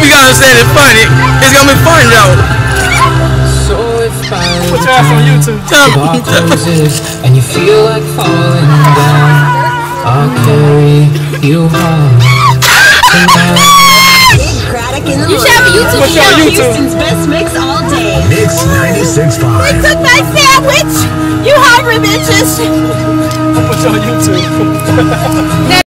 you gotta understand it's funny. It's gonna be fun though. Put your ass on YouTube. And you feel like falling down, I'll carry you home tonight. You should have a YouTube channel. Houston's best mix all day. Mix 96.5. They took my sandwich. You hungry bitches? Put you on YouTube.